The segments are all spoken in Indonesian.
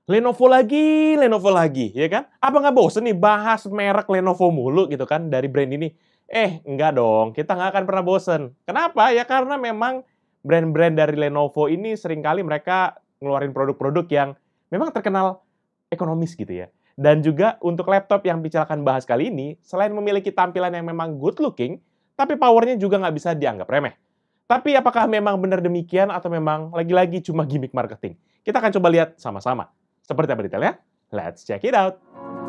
Lenovo lagi, ya kan? Apa nggak bosen nih bahas merek Lenovo mulu gitu kan dari brand ini? Enggak dong, kita nggak akan pernah bosen. Kenapa? Ya karena memang brand-brand dari Lenovo ini seringkali mereka ngeluarin produk-produk yang memang terkenal ekonomis gitu ya. Dan juga untuk laptop yang Pical akan bahas kali ini, selain memiliki tampilan yang memang good looking, tapi powernya juga nggak bisa dianggap remeh. Tapi apakah memang benar demikian atau memang lagi-lagi cuma gimmick marketing? Kita akan coba lihat sama-sama. Seperti apa detailnya? Let's check it out!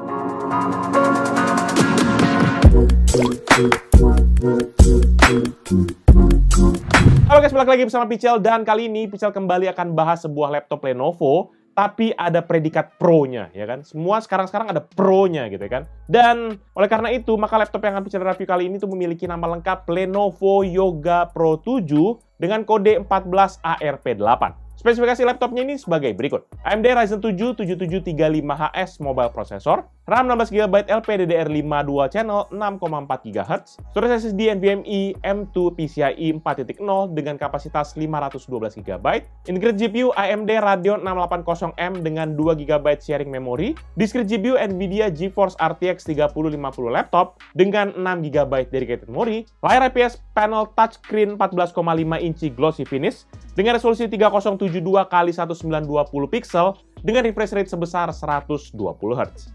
Halo guys, balik lagi bersama Pical, dan kali ini Pical kembali akan bahas sebuah laptop Lenovo, tapi ada predikat Pro-nya, ya kan? Semua sekarang ada Pro-nya gitu kan. Dan oleh karena itu, maka laptop yang akan Pical review kali ini tuh memiliki nama lengkap Lenovo Yoga Pro 7 dengan kode 14ARP8. Spesifikasi laptopnya ini sebagai berikut. AMD Ryzen 7 7735HS mobile processor, RAM 16GB LPDDR5 dual channel 6,4 GHz, storage SSD NVMe M2 PCIe 4.0 dengan kapasitas 512 GB, integrated GPU AMD Radeon 680M dengan 2 GB sharing memory, discrete GPU Nvidia GeForce RTX 3050 laptop dengan 6 GB dedicated memory, layar IPS panel touchscreen 14,5 inci glossy finish dengan resolusi 3072 x 1920 pixel dengan refresh rate sebesar 120 Hz.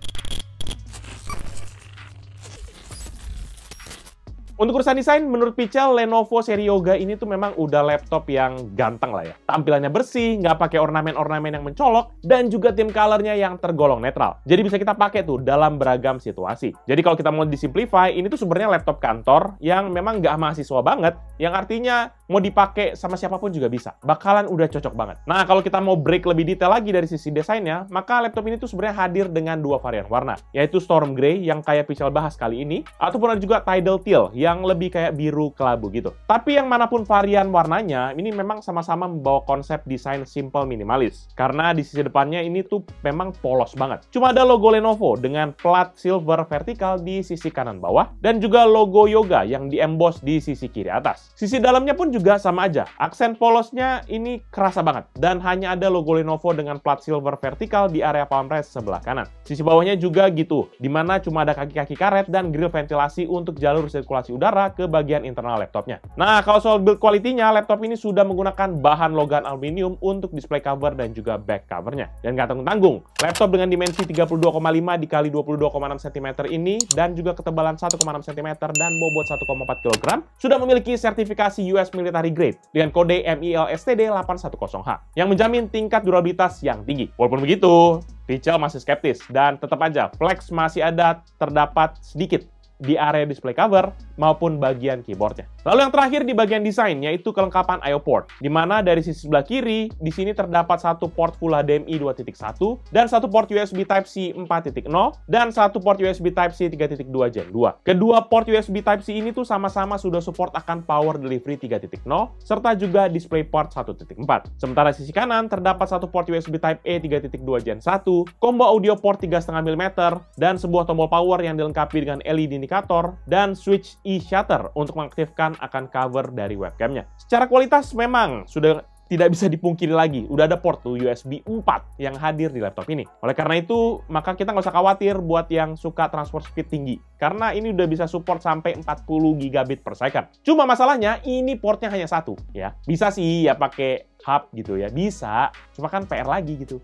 Untuk urusan desain, menurut Pical, Lenovo seri Yoga ini tuh memang udah laptop yang ganteng lah ya. Tampilannya bersih, nggak pakai ornamen-ornamen yang mencolok, dan juga theme color-nya yang tergolong netral. Jadi bisa kita pakai tuh dalam beragam situasi. Jadi kalau kita mau disimplify, ini tuh sebenarnya laptop kantor yang memang nggak mahasiswa banget, yang artinya mau dipakai sama siapapun juga bisa. Bakalan udah cocok banget. Nah, kalau kita mau break lebih detail lagi dari sisi desainnya, maka laptop ini tuh sebenarnya hadir dengan dua varian warna, yaitu Storm Grey yang kayak Pical bahas kali ini, ataupun ada juga Tidal Teal yang lebih kayak biru kelabu gitu. Tapi yang manapun varian warnanya, ini memang sama-sama membawa konsep desain simple minimalis. Karena di sisi depannya ini tuh memang polos banget. Cuma ada logo Lenovo dengan plat silver vertikal di sisi kanan bawah, dan juga logo Yoga yang di-emboss di sisi kiri atas. Sisi dalamnya pun juga sama aja. Aksen polosnya ini kerasa banget, dan hanya ada logo Lenovo dengan plat silver vertikal di area palm rest sebelah kanan. Sisi bawahnya juga gitu, dimana cuma ada kaki-kaki karet dan grill ventilasi untuk jalur sirkulasi udara ke bagian internal laptopnya. Nah, kalau soal build quality-nya, laptop ini sudah menggunakan bahan logan aluminium untuk display cover dan juga back covernya. Dan nggak tanggung-tanggung, laptop dengan dimensi 32,5 x 22,6 cm ini dan juga ketebalan 1,6 cm dan bobot 1,4 kg sudah memiliki sertifikasi US Military Grade dengan kode MIL-STD 810H yang menjamin tingkat durabilitas yang tinggi. Walaupun begitu, Pical masih skeptis dan tetap aja flex masih ada terdapat sedikit di area display cover maupun bagian keyboardnya. Lalu yang terakhir di bagian desain, yaitu kelengkapan I/O port, di mana dari sisi sebelah kiri, di sini terdapat satu port Full HDMI 2.1 dan satu port USB Type-C 4.0 dan satu port USB Type-C 3.2 Gen 2. Kedua port USB Type-C ini tuh sama-sama sudah support akan Power Delivery 3.0 serta juga DisplayPort 1.4. Sementara sisi kanan terdapat satu port USB Type-A 3.2 Gen 1, combo audio port 3,5 mm dan sebuah tombol power yang dilengkapi dengan LED indikator dan switch e-shutter untuk mengaktifkan akan cover dari webcamnya. Secara kualitas memang sudah tidak bisa dipungkiri lagi, udah ada port tuh USB 4 yang hadir di laptop ini. Oleh karena itu, maka kita nggak usah khawatir buat yang suka transfer speed tinggi, karena ini udah bisa support sampai 40 gigabit per second. Cuma masalahnya, ini portnya hanya satu, ya. Bisa sih ya pakai hub gitu ya, bisa, cuma kan PR lagi gitu.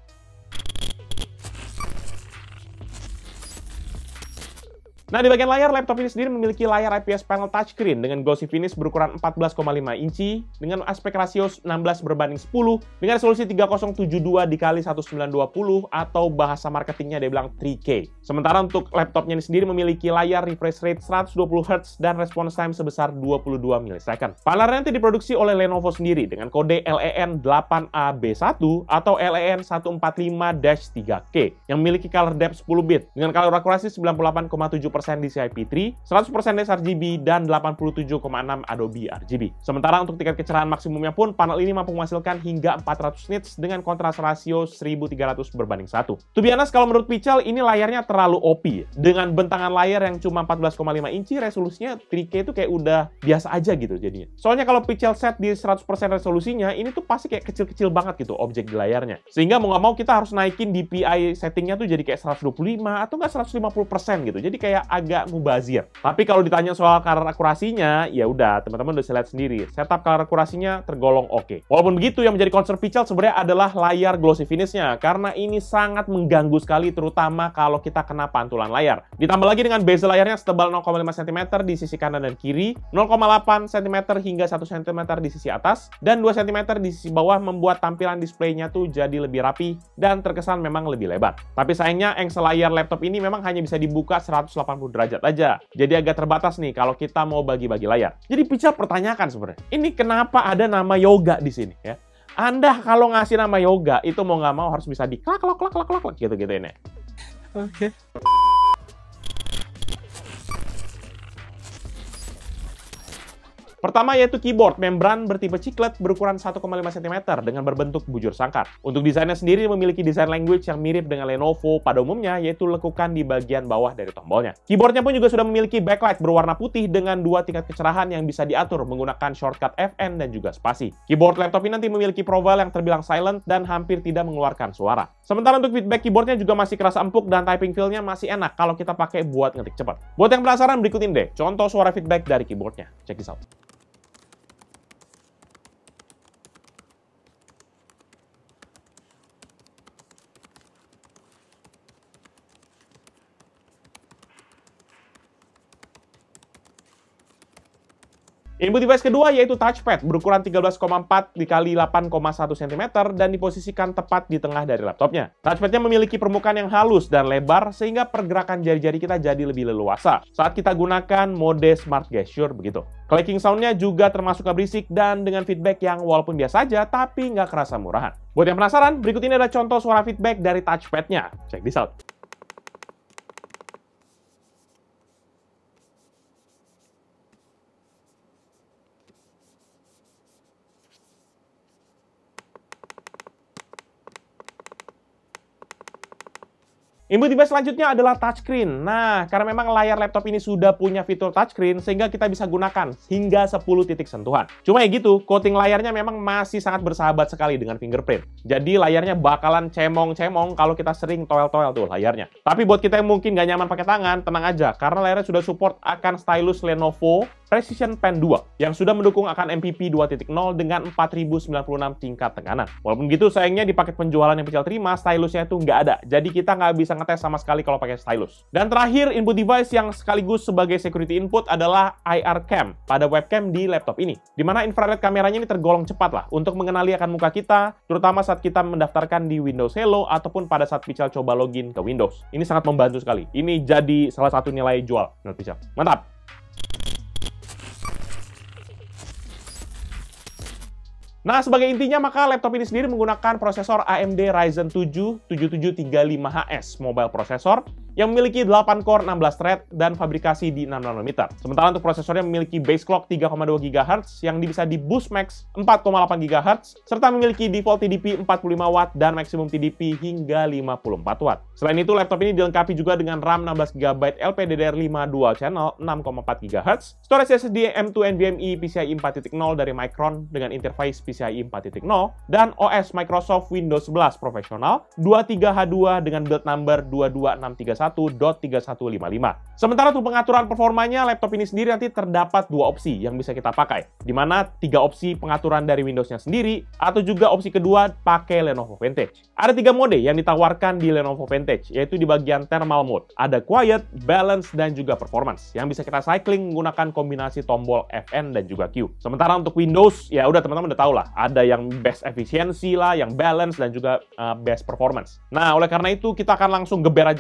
Nah, di bagian layar, laptop ini sendiri memiliki layar IPS panel touchscreen dengan glossy finish berukuran 14,5 inci dengan aspek rasio 16:10 dengan resolusi 3072 x 1920 atau bahasa marketingnya dia bilang 3K. Sementara untuk laptopnya ini sendiri memiliki layar refresh rate 120 Hz dan response time sebesar 22 millisecond. Panelernya nanti diproduksi oleh Lenovo sendiri dengan kode LEN8AB1 atau LEN145-3K yang memiliki color depth 10 bit dengan color akurasi 98,7% 100% DCI P3, 100% sRGB, dan 87,6 Adobe RGB. Sementara untuk tingkat kecerahan maksimumnya pun, panel ini mampu menghasilkan hingga 400 nits dengan kontras rasio 1300:1. To be honest, kalau menurut Pichel, ini layarnya terlalu OP. Dengan bentangan layar yang cuma 14,5 inci, resolusinya 3K itu kayak udah biasa aja gitu jadinya. Soalnya kalau Pichel set di 100% resolusinya, ini tuh pasti kayak kecil-kecil banget gitu objek di layarnya. Sehingga mau nggak mau kita harus naikin DPI settingnya tuh jadi kayak 125 atau nggak 150% gitu. Jadi kayak agak mubazir. Tapi kalau ditanya soal color akurasinya, ya udah teman-teman udah lihat sendiri. Setup color akurasinya tergolong oke. Walaupun begitu, yang menjadi concern Pichel sebenarnya adalah layar glossy finish-nya, karena ini sangat mengganggu sekali terutama kalau kita kena pantulan layar. Ditambah lagi dengan bezel layarnya setebal 0,5 cm di sisi kanan dan kiri, 0,8 cm hingga 1 cm di sisi atas, dan 2 cm di sisi bawah membuat tampilan displaynya tuh jadi lebih rapi dan terkesan memang lebih lebar. Tapi sayangnya engsel layar laptop ini memang hanya bisa dibuka 180 derajat aja. Jadi agak terbatas nih kalau kita mau bagi-bagi layar. Jadi Pichel pertanyakan sebenarnya, ini kenapa ada nama Yoga di sini ya? Anda kalau ngasih nama Yoga itu mau nggak mau harus bisa di klak gitu ini. Oke. Pertama yaitu keyboard, membran bertipe chiclet berukuran 1,5 cm dengan berbentuk bujur sangkar. Untuk desainnya sendiri memiliki desain language yang mirip dengan Lenovo pada umumnya, yaitu lekukan di bagian bawah dari tombolnya. Keyboardnya pun juga sudah memiliki backlight berwarna putih dengan 2 tingkat kecerahan yang bisa diatur menggunakan shortcut Fn dan juga spasi. Keyboard laptop ini nanti memiliki profile yang terbilang silent dan hampir tidak mengeluarkan suara. Sementara untuk feedback keyboardnya juga masih kerasa empuk dan typing feel-nya masih enak kalau kita pakai buat ngetik cepat. Buat yang penasaran, berikut ini deh contoh suara feedback dari keyboardnya. Check this out. Input device kedua yaitu touchpad berukuran 13,4 x 8,1 cm dan diposisikan tepat di tengah dari laptopnya. Touchpadnya memiliki permukaan yang halus dan lebar sehingga pergerakan jari-jari kita jadi lebih leluasa saat kita gunakan mode smart gesture begitu. Clicking sound-nya juga termasuk gak berisik dan dengan feedback yang walaupun biasa aja tapi nggak kerasa murahan. Buat yang penasaran, berikut ini ada contoh suara feedback dari touchpadnya. Check this out. Input device selanjutnya adalah touchscreen. Nah, karena memang layar laptop ini sudah punya fitur touchscreen, sehingga kita bisa gunakan hingga 10 titik sentuhan. Cuma ya gitu, coating layarnya memang masih sangat bersahabat sekali dengan fingerprint. Jadi layarnya bakalan cemong-cemong kalau kita sering toel-toel tuh layarnya. Tapi buat kita yang mungkin nggak nyaman pakai tangan, tenang aja, karena layarnya sudah support akan stylus Lenovo Precision Pen 2 yang sudah mendukung akan MPP 2.0 dengan 4096 tingkat tekanan. Walaupun gitu, sayangnya di paket penjualan yang Pichel terima, stylusnya itu nggak ada. Jadi kita nggak bisa ngetes sama sekali kalau pakai stylus. Dan terakhir, input device yang sekaligus sebagai security input adalah IR cam pada webcam di laptop ini. Dimana infrared kameranya ini tergolong cepat lah untuk mengenali akan muka kita, terutama saat kita mendaftarkan di Windows Hello ataupun pada saat Pichel coba login ke Windows. Ini sangat membantu sekali. Ini jadi salah satu nilai jual menurut Pichel. Mantap! Nah, sebagai intinya, maka laptop ini sendiri menggunakan prosesor AMD Ryzen 7 7735HS mobile processor yang memiliki 8 core 16 thread dan fabrikasi di 6 nanometer. Sementara untuk prosesornya memiliki base clock 3,2 GHz yang bisa di boost max 4,8 GHz serta memiliki default TDP 45 Watt dan maksimum TDP hingga 54 Watt. Selain itu, laptop ini dilengkapi juga dengan RAM 16 GB LPDDR5 dual channel 6,4 GHz, storage SSD M2 NVMe PCIe 4.0 dari Micron dengan interface PCIe 4.0, dan OS Microsoft Windows 11 Professional 23H2 dengan build number 22631.3155. Sementara untuk pengaturan performanya, laptop ini sendiri nanti terdapat 2 opsi yang bisa kita pakai, di mana 3 opsi pengaturan dari Windows-nya sendiri, atau juga opsi kedua pakai Lenovo Vantage. Ada 3 mode yang ditawarkan di Lenovo Vantage, yaitu di bagian thermal mode, ada quiet, balance, dan juga performance, yang bisa kita cycling menggunakan kombinasi tombol Fn dan juga Q. Sementara untuk Windows, ya udah teman-teman udah tahu lah, ada yang best efisiensi lah, yang balance, dan juga best performance. Nah, oleh karena itu kita akan langsung geber aja, karena Pichel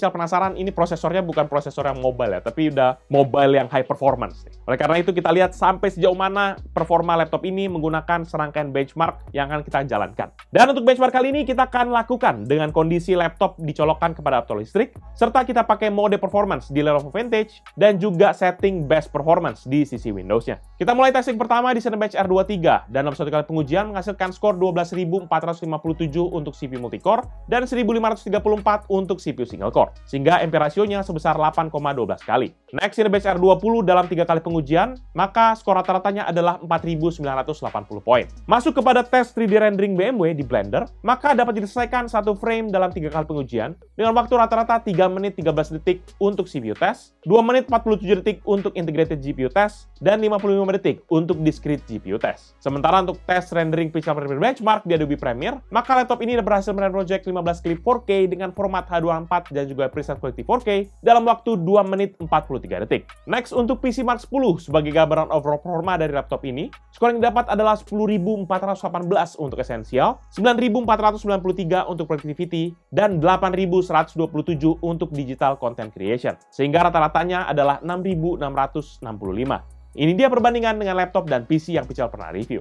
Pical penasaran, ini prosesornya bukan prosesor yang mobile ya, tapi udah mobile yang high performance. Oleh karena itu kita lihat sampai sejauh mana performa laptop ini menggunakan serangkaian benchmark yang akan kita jalankan. Dan untuk benchmark kali ini kita akan lakukan dengan kondisi laptop dicolokkan kepada adaptor listrik, serta kita pakai mode performance di Lenovo Vantage, dan juga setting best performance di sisi Windows-nya. Kita mulai testing pertama di Cinebench R23, dan dalam satu kali pengujian menghasilkan skor 12.457 untuk CPU multicore, dan 1.534 untuk CPU single core, sehingga ampere rasionya sebesar 8,12 kali. Next, Cinebench R20 dalam 3 kali pengujian, maka skor rata-ratanya adalah 4.980 poin. Masuk kepada tes 3D rendering BMW di Blender, maka dapat diselesaikan satu frame dalam 3 kali pengujian, dengan waktu rata-rata 3 menit 13 detik untuk CPU test, 2 menit 47 detik untuk integrated GPU test, dan 55 detik untuk discrete GPU test. Sementara untuk tes rendering Pical benchmark di Adobe Premiere, maka laptop ini berhasil merender project 15 klip 4K dengan format H264 dan juga preset quality 4K dalam waktu 2 menit 43 detik. Next, untuk PC Mark 10 sebagai gambaran overall performa dari laptop ini, skor yang didapat adalah 10.418 untuk esensial, 9.493 untuk productivity, dan 8.127 untuk digital content creation, sehingga rata-ratanya adalah 6.665. Ini dia perbandingan dengan laptop dan PC yang Pical pernah review.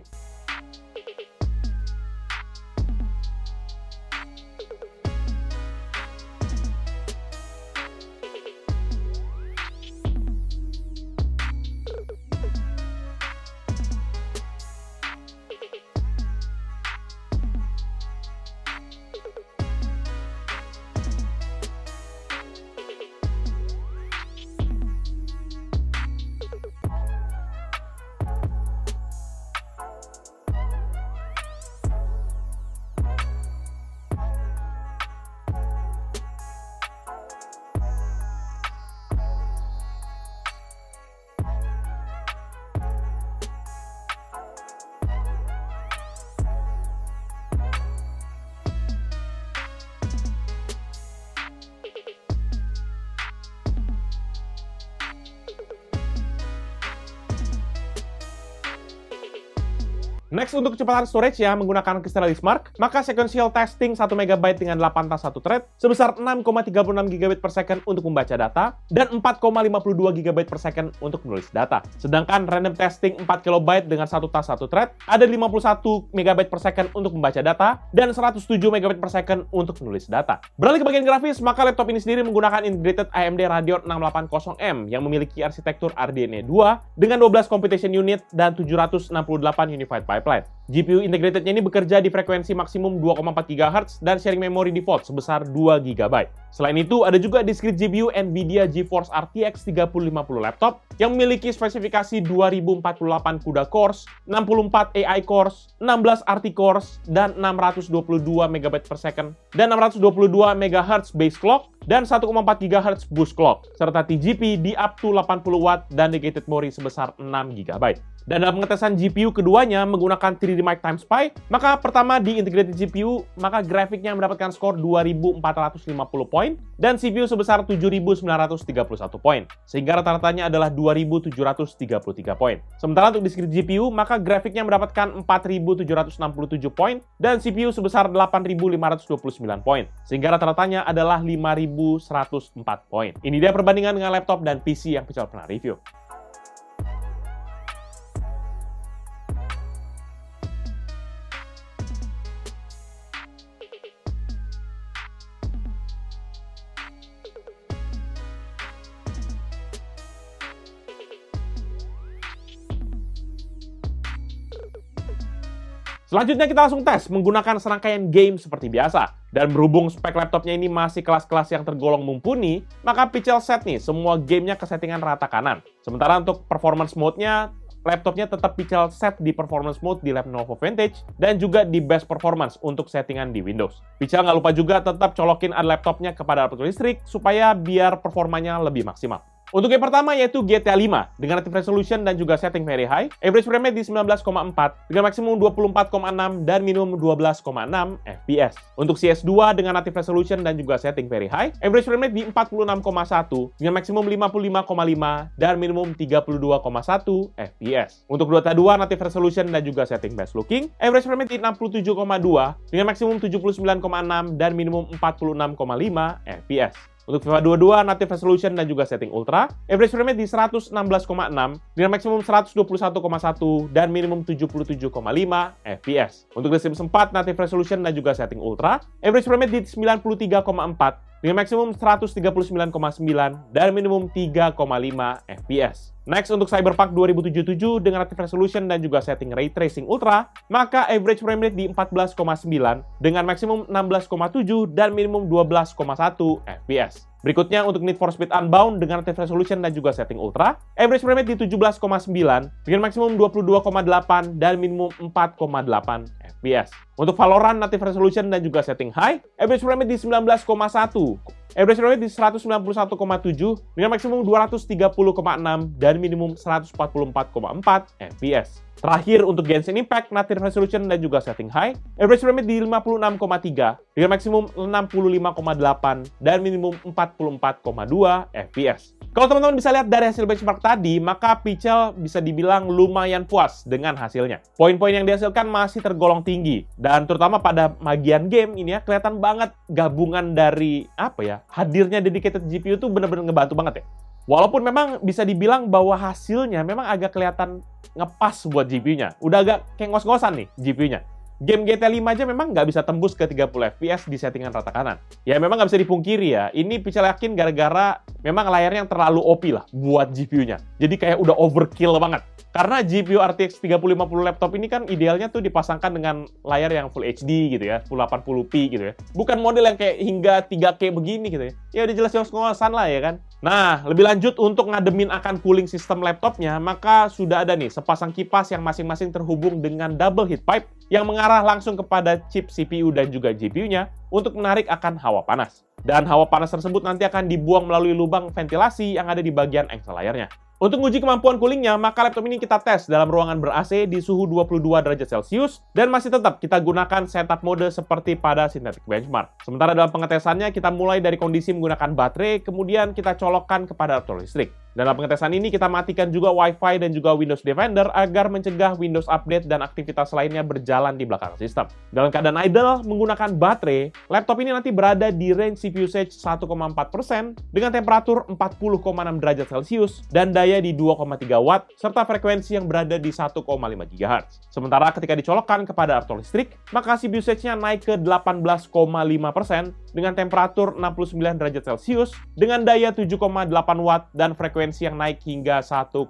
Next, untuk kecepatan storage-nya menggunakan Crystal Mark, maka sequential testing 1 MB dengan 8 tas 1 thread sebesar 6,36 GB per second untuk membaca data dan 4,52 GB per second untuk menulis data. Sedangkan random testing 4 KB dengan 1 tas 1 thread ada 51 MB per second untuk membaca data dan 107 MB per second untuk menulis data. Beralih ke bagian grafis, maka laptop ini sendiri menggunakan integrated AMD Radeon 680M yang memiliki arsitektur RDNA 2 dengan 12 computation unit dan 768 unified pipeline. GPU integratednya ini bekerja di frekuensi maksimum 2,4 GHz dan sharing memory default sebesar 2 GB. Selain itu, ada juga discrete GPU NVIDIA GeForce RTX 3050 laptop yang memiliki spesifikasi 2048 CUDA cores, 64 AI cores, 16 RT cores, dan 622 MB per second, dan 622 MHz base clock, dan 1,4 GHz boost clock, serta TGP di up to 80 Watt dan dedicated memori sebesar 6 GB. Dan dalam pengetesan GPU keduanya menggunakan 3D Mark Times Pi, maka pertama di integrated GPU, maka grafiknya mendapatkan skor 2.450 poin, dan CPU sebesar 7.931 poin, sehingga rata-ratanya adalah 2.733 poin. Sementara untuk discrete GPU, maka grafiknya mendapatkan 4.767 poin, dan CPU sebesar 8.529 poin, sehingga rata-ratanya adalah 5.104 poin. Ini dia perbandingan dengan laptop dan PC yang Pical pernah review. Selanjutnya kita langsung tes menggunakan serangkaian game seperti biasa. Dan berhubung spek laptopnya ini masih kelas-kelas yang tergolong mumpuni, maka Pical set nih semua gamenya ke settingan rata kanan. Sementara untuk performance mode-nya, laptopnya tetap Pical set di performance mode di Lenovo Vantage dan juga di best performance untuk settingan di Windows. Pical nggak lupa juga tetap colokin laptopnya kepada adaptor listrik supaya biar performanya lebih maksimal. Untuk game pertama yaitu GTA 5 dengan native resolution dan juga setting very high, average frame rate di 19,4 dengan maksimum 24,6 dan minimum 12,6 FPS. Untuk CS2 dengan native resolution dan juga setting very high, average frame rate di 46,1 dengan maksimum 55,5 dan minimum 32,1 FPS. Untuk Dota 2 native resolution dan juga setting best looking, average frame rate di 67,2 dengan maksimum 79,6 dan minimum 46,5 FPS. Untuk FIFA 22, native resolution dan juga setting ultra, average frame rate di 116,6 dengan maksimum 121,1 dan minimum 77,5 fps. Untuk The Sims 4, native resolution dan juga setting ultra, average frame rate di 93,4 dengan maksimum 139,9 dan minimum 3,5 fps. Next, untuk Cyberpunk 2077 dengan native resolution dan juga setting ray tracing ultra, maka average frame rate di 14,9 dengan maksimum 16,7 dan minimum 12,1 fps. Berikutnya untuk Need for Speed Unbound dengan native resolution dan juga setting ultra, average frame rate di 17,9 dengan maksimum 22,8 dan minimum 4,8 fps. Untuk Valorant native resolution dan juga setting high, average frame rate di 19,1, average frame rate di 191,7 dengan maksimum 230,6 dan minimum 144,4 fps. Terakhir untuk Genshin Impact native resolution dan juga setting high, average frame rate di 56,3 dengan maksimum 65,8 dan minimum 44,2 fps. Kalau teman-teman bisa lihat dari hasil benchmark tadi, maka Pichel bisa dibilang lumayan puas dengan hasilnya. Poin-poin yang dihasilkan masih tergolong tinggi, dan terutama pada bagian game ini ya, kelihatan banget gabungan dari hadirnya dedicated GPU tuh bener-bener ngebantu banget ya. Walaupun memang bisa dibilang bahwa hasilnya memang agak kelihatan ngepas buat GPU-nya. Udah agak kayak ngos-ngosan nih GPU-nya. Game GTA 5 aja memang nggak bisa tembus ke 30 fps di settingan rata kanan. Ya memang nggak bisa dipungkiri ya, ini Pichel yakin gara-gara memang layarnya yang terlalu OP lah buat GPU-nya. Jadi kayak udah overkill banget. Karena GPU RTX 3050 laptop ini kan idealnya tuh dipasangkan dengan layar yang Full HD gitu ya, Full 80p gitu ya. Bukan model yang kayak hingga 3K begini gitu ya. Ya udah jelas ngos-ngosan lah ya kan. Nah, lebih lanjut untuk ngademin akan cooling sistem laptopnya, maka sudah ada nih sepasang kipas yang masing-masing terhubung dengan double heat pipe yang mengarah langsung kepada chip CPU dan juga GPU-nya untuk menarik akan hawa panas. Dan hawa panas tersebut nanti akan dibuang melalui lubang ventilasi yang ada di bagian engsel layarnya. Untuk menguji kemampuan coolingnya, maka laptop ini kita tes dalam ruangan ber-AC di suhu 22 derajat Celcius dan masih tetap kita gunakan setup mode seperti pada Synthetic Benchmark. Sementara dalam pengetesannya, kita mulai dari kondisi menggunakan baterai, kemudian kita colokkan kepada arus listrik. Dalam pengetesan ini, kita matikan juga Wi-Fi dan juga Windows Defender agar mencegah Windows Update dan aktivitas lainnya berjalan di belakang sistem. Dalam keadaan idle, menggunakan baterai, laptop ini nanti berada di range CPU usage 1,4% dengan temperatur 40,6 derajat Celcius dan daya di 2,3 watt, serta frekuensi yang berada di 1,5 GHz. Sementara ketika dicolokkan kepada arus listrik, maka CPU usage-nya naik ke 18,5% dengan temperatur 69 derajat Celcius dengan daya 7,8 watt dan frekuensi yang naik hingga 1,9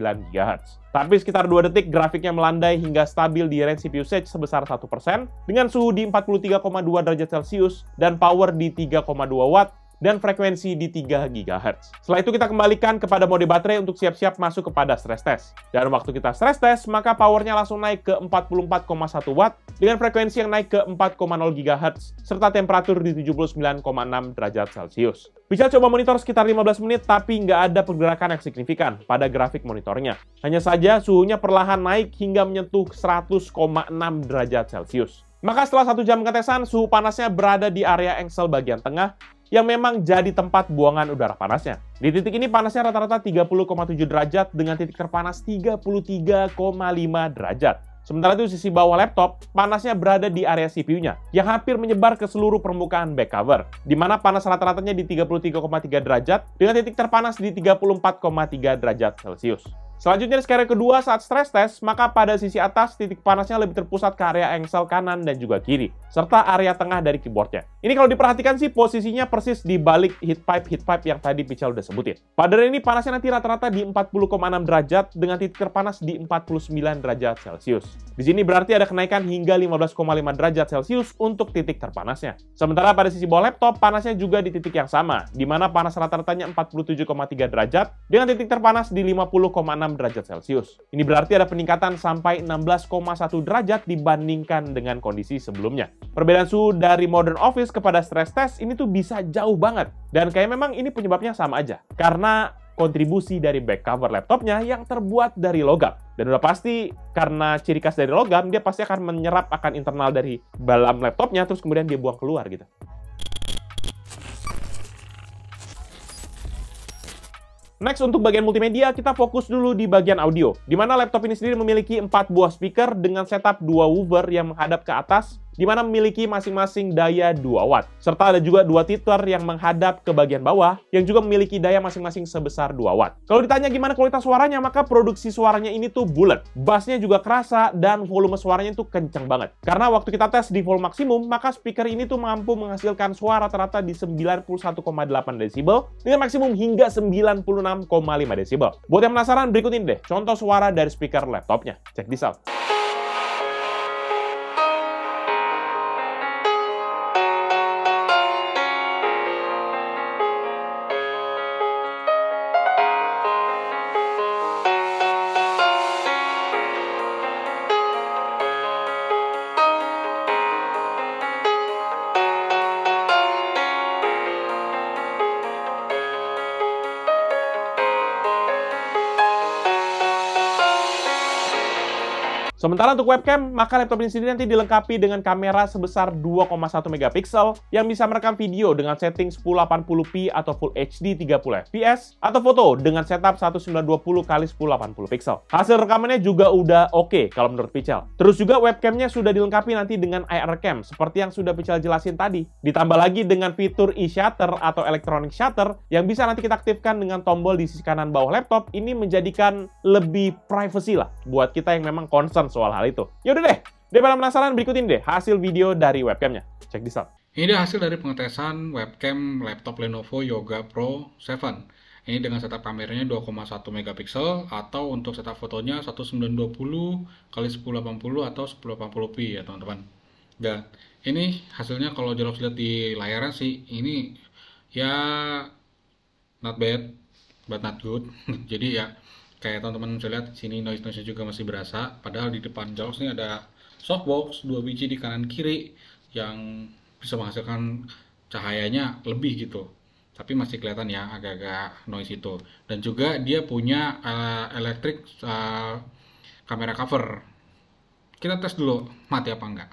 GHz. Tapi sekitar 2 detik grafiknya melandai hingga stabil di range CPU usage sebesar 1% dengan suhu di 43,2 derajat Celcius dan power di 3,2 watt dan frekuensi di 3 GHz. Setelah itu kita kembalikan kepada mode baterai untuk siap-siap masuk kepada stress test. Dan waktu kita stress test, maka powernya langsung naik ke 44,1 watt dengan frekuensi yang naik ke 4,0 GHz serta temperatur di 79,6 derajat Celcius. Pichel coba monitor sekitar 15 menit tapi nggak ada pergerakan yang signifikan pada grafik monitornya. Hanya saja suhunya perlahan naik hingga menyentuh 100,6 derajat Celcius. Maka setelah 1 jam pengetesan, suhu panasnya berada di area engsel bagian tengah yang memang jadi tempat buangan udara panasnya. Di titik ini panasnya rata-rata 30,7 derajat dengan titik terpanas 33,5 derajat. Sementara itu sisi bawah laptop, panasnya berada di area CPU-nya, yang hampir menyebar ke seluruh permukaan back cover, di mana panas rata-ratanya di 33,3 derajat dengan titik terpanas di 34,3 derajat Celcius. Selanjutnya di skala kedua saat stress test, maka pada sisi atas titik panasnya lebih terpusat ke area engsel kanan dan juga kiri, serta area tengah dari keyboardnya. Ini kalau diperhatikan sih posisinya persis di balik heat pipe yang tadi Pichel udah sebutin. Pada ini panasnya nanti rata-rata di 40,6 derajat dengan titik terpanas di 49 derajat Celcius. Di sini berarti ada kenaikan hingga 15,5 derajat Celcius untuk titik terpanasnya. Sementara pada sisi bawah laptop, panasnya juga di titik yang sama, di mana panas rata-ratanya 47,3 derajat dengan titik terpanas di 50,6 derajat Celcius. Ini berarti ada peningkatan sampai 16,1 derajat dibandingkan dengan kondisi sebelumnya. Perbedaan suhu dari Modern Office kepada stress test ini tuh bisa jauh banget. Dan kayak memang ini penyebabnya sama aja. Karena kontribusi dari back cover laptopnya yang terbuat dari logam. Dan udah pasti karena ciri khas dari logam, dia pasti akan menyerap akan internal dari dalam laptopnya terus kemudian dia buang keluar gitu. Next, untuk bagian multimedia, kita fokus dulu di bagian audio, di mana laptop ini sendiri memiliki 4 buah speaker dengan setup 2 woofer yang menghadap ke atas di mana memiliki masing-masing daya 2 watt. Serta ada juga 2 tweeter yang menghadap ke bagian bawah, yang juga memiliki daya masing-masing sebesar 2 watt. Kalau ditanya gimana kualitas suaranya, maka produksi suaranya ini tuh bulat. Bassnya juga kerasa, dan volume suaranya itu kenceng banget. Karena waktu kita tes di volume maksimum, maka speaker ini tuh mampu menghasilkan suara rata-rata di 91,8 desibel, dengan maksimum hingga 96,5 desibel. Buat yang penasaran, berikut ini deh contoh suara dari speaker laptopnya. Check this out. Sementara untuk webcam, maka laptop ini sendiri nanti dilengkapi dengan kamera sebesar 2,1 megapiksel yang bisa merekam video dengan setting 1080p atau Full HD 30 fps atau foto dengan setup 1920x1080 pixel. Hasil rekamannya juga udah oke kalau menurut Pichel. Terus juga webcamnya sudah dilengkapi nanti dengan IR cam seperti yang sudah Pichel jelasin tadi. Ditambah lagi dengan fitur e-shutter atau electronic shutter yang bisa nanti kita aktifkan dengan tombol di sisi kanan bawah laptop. Ini menjadikan lebih privacy lah buat kita yang memang concern soal hal itu. Yaudah deh, daripada penasaran, berikutin deh hasil video dari webcamnya. Check this out. Ini dia hasil dari pengetesan webcam laptop Lenovo Yoga Pro 7. Ini dengan setup kameranya 2,1 megapiksel atau untuk setup fotonya 1920x1080 atau 1080p ya teman-teman. Dan ini hasilnya kalau Jolox lihat di layarnya sih ini ya not bad but not good. Jadi ya kayak teman-teman bisa lihat sini noise-nya juga masih berasa, padahal di depan Jolox ini ada softbox 2 biji di kanan kiri yang bisa menghasilkan cahayanya lebih gitu. Tapi masih kelihatan ya agak-agak noise itu. Dan juga dia punya electric kamera cover. Kita tes dulu mati apa enggak.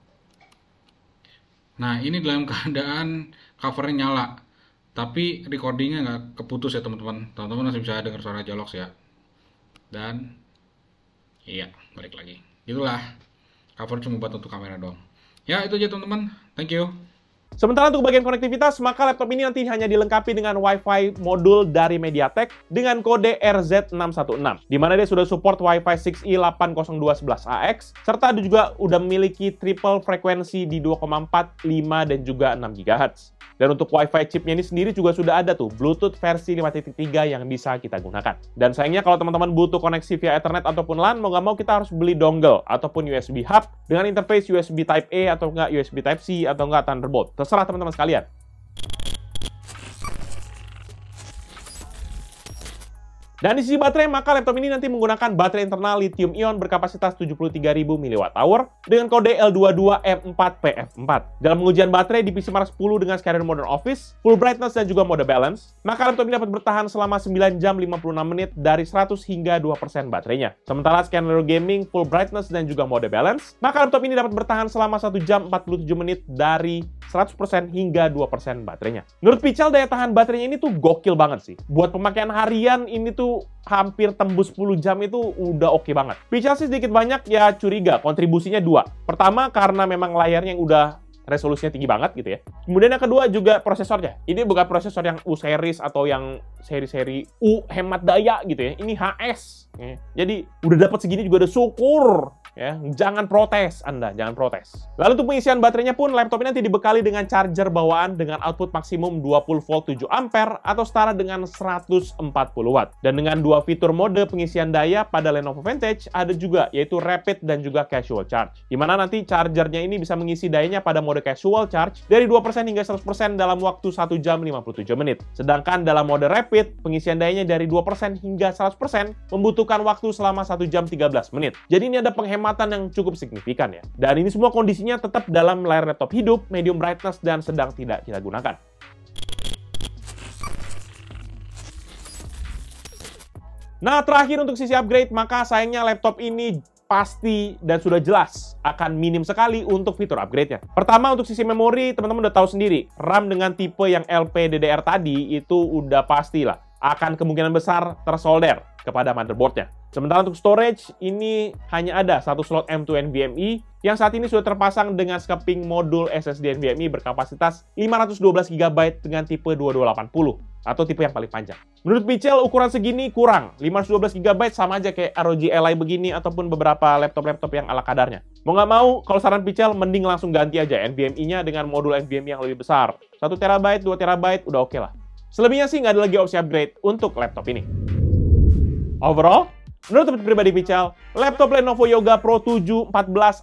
Nah, ini dalam keadaan covernya nyala. Tapi recordingnya nggak keputus ya teman-teman. Teman-teman masih bisa dengar suara Jolox ya. Dan iya, balik lagi. Itulah cover cuma buat untuk kamera doang. Ya, itu aja teman-teman. Thank you. Sementara untuk bagian konektivitas, maka laptop ini nanti hanya dilengkapi dengan Wi-Fi modul dari MediaTek dengan kode RZ616, di mana dia sudah support Wi-Fi 6E 802.11ax, serta juga udah memiliki triple frekuensi di 2,4, 5, dan juga 6 GHz. Dan untuk Wi-Fi chipnya ini sendiri juga sudah ada tuh Bluetooth versi 5.3 yang bisa kita gunakan. Dan sayangnya kalau teman-teman butuh koneksi via Ethernet ataupun LAN, mau nggak mau kita harus beli dongle ataupun USB hub dengan interface USB Type A atau nggak USB Type C atau nggak Thunderbolt. Terserah teman-teman sekalian. Dan di sisi baterai, maka laptop ini nanti menggunakan baterai internal lithium-ion berkapasitas 73.000 mAh dengan kode L22M4PF4. Dalam pengujian baterai di PC Mark 10 dengan skenario Modern Office, full brightness dan juga mode balance, maka laptop ini dapat bertahan selama 9 jam 56 menit dari 100 hingga 2% baterainya. Sementara skenario gaming, full brightness dan juga mode balance, maka laptop ini dapat bertahan selama 1 jam 47 menit dari 100% hingga 2% baterainya. Menurut Pichel, daya tahan baterainya ini tuh gokil banget sih. Buat pemakaian harian ini tuh hampir tembus 10 jam itu udah oke banget. Pichel sih sedikit banyak ya curiga, kontribusinya 2. Pertama karena memang layarnya yang udah resolusinya tinggi banget gitu ya. Kemudian yang kedua juga prosesornya. Ini bukan prosesor yang U series atau yang seri-seri U hemat daya gitu ya. Ini HS. Ya. Jadi udah dapat segini juga udah syukur. Ya, jangan protes Anda, jangan protes. Lalu untuk pengisian baterainya pun, laptop ini nanti dibekali dengan charger bawaan dengan output maksimum 20 volt 7 ampere atau setara dengan 140 watt. Dan dengan dua fitur mode pengisian daya pada Lenovo Vantage ada juga, yaitu rapid dan juga casual charge. Dimana nanti chargernya ini bisa mengisi dayanya pada mode casual charge dari 2% hingga 100% dalam waktu 1 jam 57 menit. Sedangkan dalam mode rapid, pengisian dayanya dari 2% hingga 100% membutuhkan waktu selama 1 jam 13 menit. Jadi ini ada penghematan yang cukup signifikan ya. Dan ini semua kondisinya tetap dalam layar laptop hidup, medium brightness, dan sedang tidak kita gunakan. Nah, terakhir untuk sisi upgrade, maka sayangnya laptop ini pasti dan sudah jelas akan minim sekali untuk fitur upgrade-nya. Pertama, untuk sisi memori, teman-teman udah tahu sendiri, RAM dengan tipe yang LPDDR tadi itu udah pastilah akan kemungkinan besar tersolder kepada motherboardnya. Sementara untuk storage, ini hanya ada satu slot M2 NVMe yang saat ini sudah terpasang dengan skeping modul SSD NVMe berkapasitas 512 GB dengan tipe 2280 atau tipe yang paling panjang. Menurut Pichel, ukuran segini kurang. 512 GB sama aja kayak ROG Ally begini ataupun beberapa laptop-laptop yang ala kadarnya. Mau nggak mau, kalau saran Pichel, mending langsung ganti aja NVMe-nya dengan modul NVMe yang lebih besar. 1 TB, 2 TB, udah oke lah. Selebihnya sih nggak ada lagi opsi upgrade untuk laptop ini. Overall, menurut teman pribadi Pichel, laptop Lenovo Yoga Pro 7 14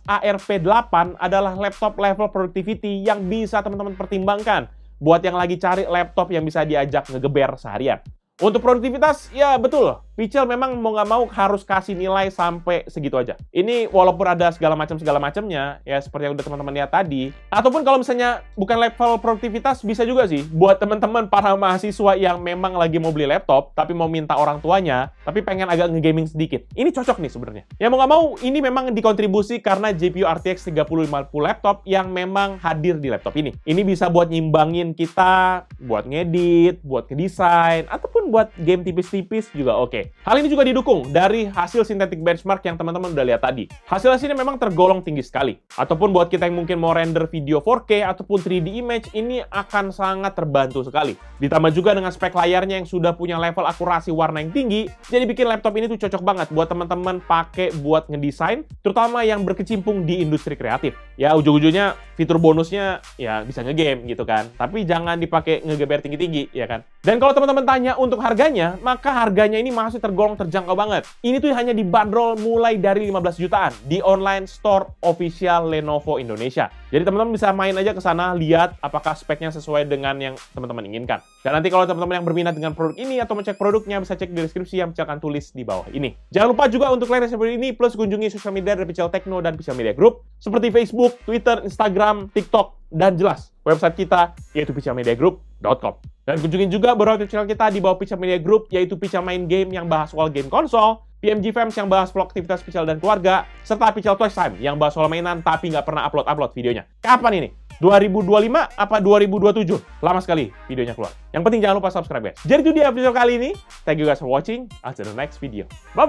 ARP8 adalah laptop level productivity yang bisa teman-teman pertimbangkan buat yang lagi cari laptop yang bisa diajak ngegeber seharian. Untuk produktivitas, ya betul. Pichel memang mau nggak mau harus kasih nilai sampai segitu aja. Ini walaupun ada segala macamnya, ya seperti yang udah teman-teman lihat tadi. Ataupun kalau misalnya bukan level produktivitas, bisa juga sih buat teman-teman para mahasiswa yang memang lagi mau beli laptop, tapi mau minta orang tuanya, tapi pengen agak nge-gaming sedikit. Ini cocok nih sebenarnya. Ya mau nggak mau, ini memang dikontribusi karena GPU RTX 3050 laptop yang memang hadir di laptop ini. Ini bisa buat nyimbangin kita, buat ngedit, buat ngedesain, ataupun buat game tipis-tipis juga oke. Hal ini juga didukung dari hasil synthetic benchmark yang teman-teman udah lihat tadi. Hasil-hasilnya memang tergolong tinggi sekali. Ataupun buat kita yang mungkin mau render video 4K ataupun 3D image, ini akan sangat terbantu sekali. Ditambah juga dengan spek layarnya yang sudah punya level akurasi warna yang tinggi, jadi bikin laptop ini tuh cocok banget buat teman-teman pakai buat ngedesain, terutama yang berkecimpung di industri kreatif. Ya ujung-ujungnya fitur bonusnya ya bisa ngegame gitu kan. Tapi jangan dipakai ngegeber tinggi-tinggi ya kan. Dan kalau teman-teman tanya untuk harganya, maka harganya ini masih tergolong terjangkau banget. Ini tuh hanya dibanderol mulai dari 15 jutaan di online store official Lenovo Indonesia. Jadi teman-teman bisa main aja ke sana, lihat apakah speknya sesuai dengan yang teman-teman inginkan. Dan nanti kalau teman-teman yang berminat dengan produk ini atau mau cek produknya, bisa cek di deskripsi yang Pichel akan tulis di bawah ini. Jangan lupa juga untuk like seperti ini, plus kunjungi sosial media dari Pichel Techno dan Pichel Media Group, seperti Facebook, Twitter, Instagram, TikTok, dan jelas website kita yaitu pichelmediagroup.com. Dan kunjungin juga beberapa channel kita di bawah Pichel Media Group, yaitu Pichel Main Game yang bahas soal game konsol, PMG Fams yang bahas vlog aktivitas Pichel dan keluarga, serta Pichel Toys Time yang bahas soal mainan tapi nggak pernah upload videonya. Kapan ini? 2025 apa 2027? Lama sekali videonya keluar. Yang penting jangan lupa subscribe guys. Jadi itu dia video kali ini. Thank you guys for watching. Until the next video.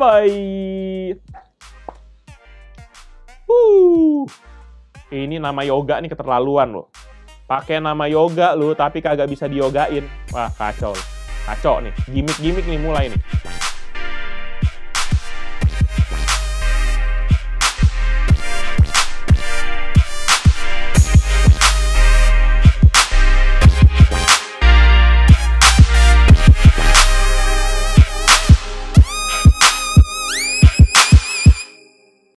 Bye-bye! Ini nama yoga nih keterlaluan loh. Pakai nama yoga lu tapi kagak bisa diyogain. Wah kacau. Kacau nih. Gimik-gimik nih mulai nih.